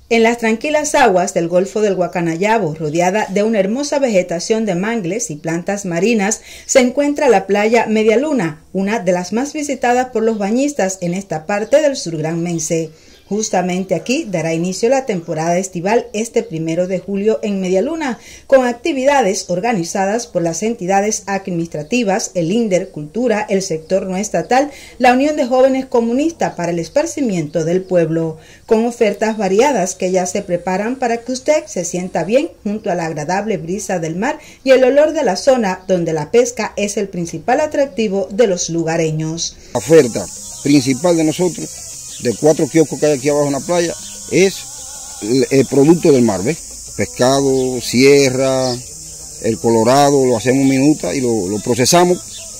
En las tranquilas aguas del Golfo del Guacanayabo, rodeada de una hermosa vegetación de mangles y plantas marinas, se encuentra la playa Medialuna, una de las más visitadas por los bañistas en esta parte del sur granmense. Justamente aquí dará inicio la temporada estival este 1 de julio en Medialuna, con actividades organizadas por las entidades administrativas, el INDER, Cultura, el sector no estatal, la Unión de Jóvenes Comunistas para el esparcimiento del pueblo, con ofertas variadas que ya se preparan para que usted se sienta bien junto a la agradable brisa del mar y el olor de la zona donde la pesca es el principal atractivo de los lugareños. La oferta principal de nosotros, de 4 kioscos que hay aquí abajo en la playa, es el producto del mar, ¿ves? Pescado, sierra, el colorado, lo hacemos en minuta y lo procesamos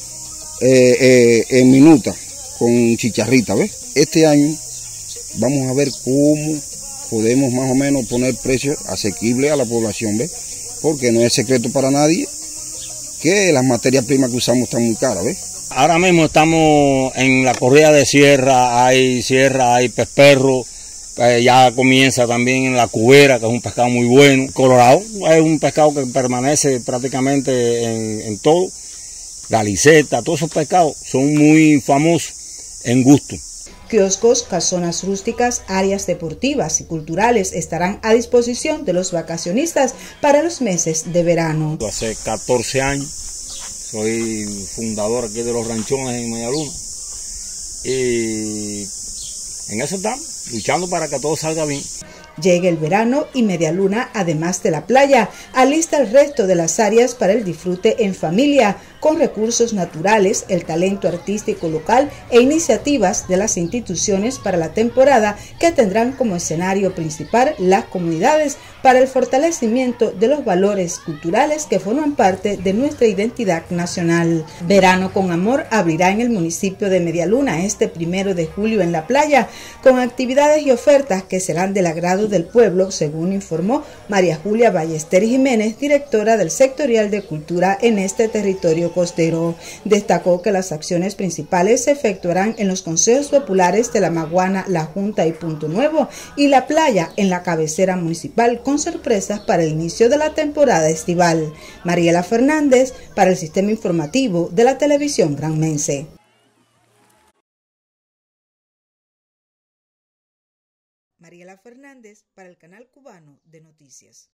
en minuta con chicharrita, ¿ves? Este año vamos a ver cómo podemos más o menos poner precios asequibles a la población, ¿ves? Porque no es secreto para nadie que las materias primas que usamos están muy caras, ¿ves? Ahora mismo estamos en la corrida de sierra, hay pez perro, ya comienza también en la cubera, que es un pescado muy bueno. Colorado es un pescado que permanece prácticamente en todo. La liseta, todos esos pescados son muy famosos en gusto. Kioscos, casonas rústicas, áreas deportivas y culturales estarán a disposición de los vacacionistas para los meses de verano. Hace 14 años. Soy fundador aquí de los ranchones en Medialuna y en eso estamos, luchando para que todo salga bien. Llega el verano y Medialuna, además de la playa, alista el resto de las áreas para el disfrute en familia, con recursos naturales, el talento artístico local e iniciativas de las instituciones para la temporada que tendrán como escenario principal las comunidades para el fortalecimiento de los valores culturales que forman parte de nuestra identidad nacional. Verano con Amor abrirá en el municipio de Medialuna este 1 de julio en la playa, con actividades y ofertas que serán del agrado del pueblo, según informó María Julia Ballester Jiménez, directora del Sectorial de Cultura en este territorio costero. Destacó que las acciones principales se efectuarán en los consejos populares de La Maguana, La Junta y Punto Nuevo, y la playa en la cabecera municipal, con sorpresas para el inicio de la temporada estival. Mariela Fernández para el Sistema Informativo de la Televisión Granmense. Mariela Fernández para el Canal Cubano de Noticias.